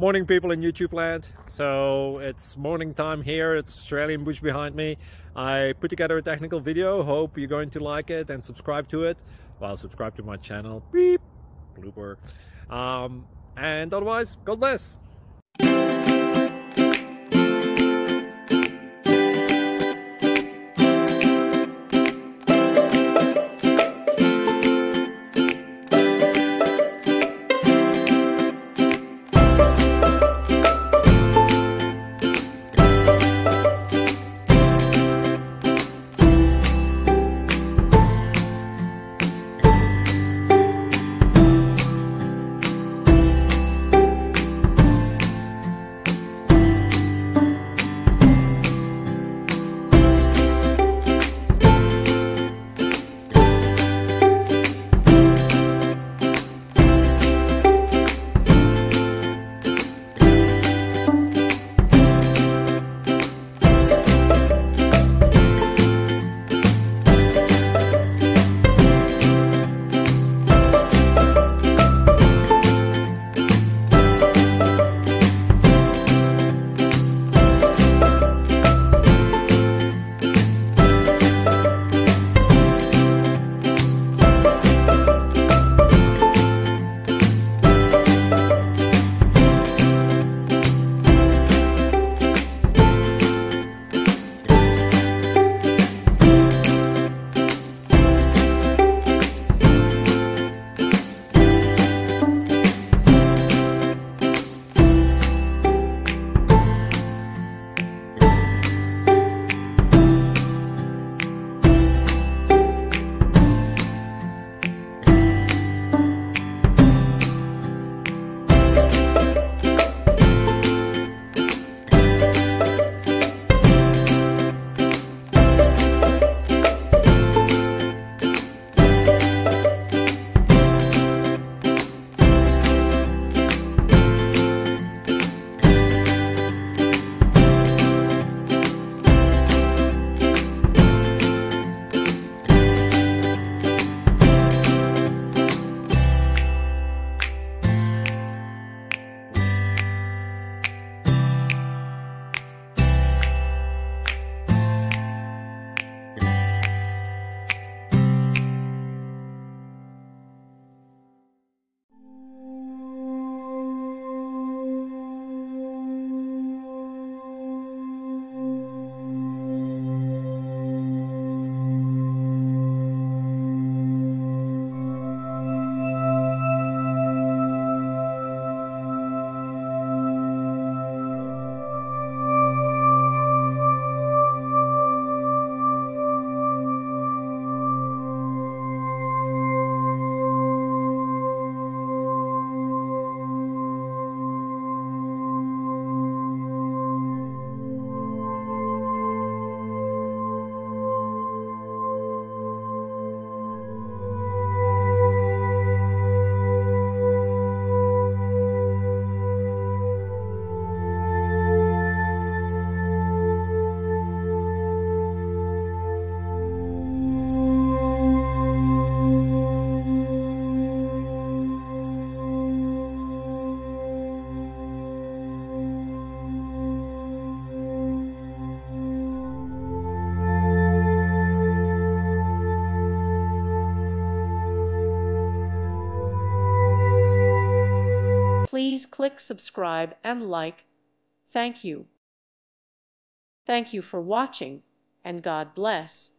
Morning, people in YouTube land. So it's morning time here. It's Australian bush behind me. I put together a technical video. Hope you're going to like it and subscribe to it. Well, subscribe to my channel. Beep. Blooper. And otherwise, God bless. Please click subscribe and like. Thank you. Thank you for watching, and God bless.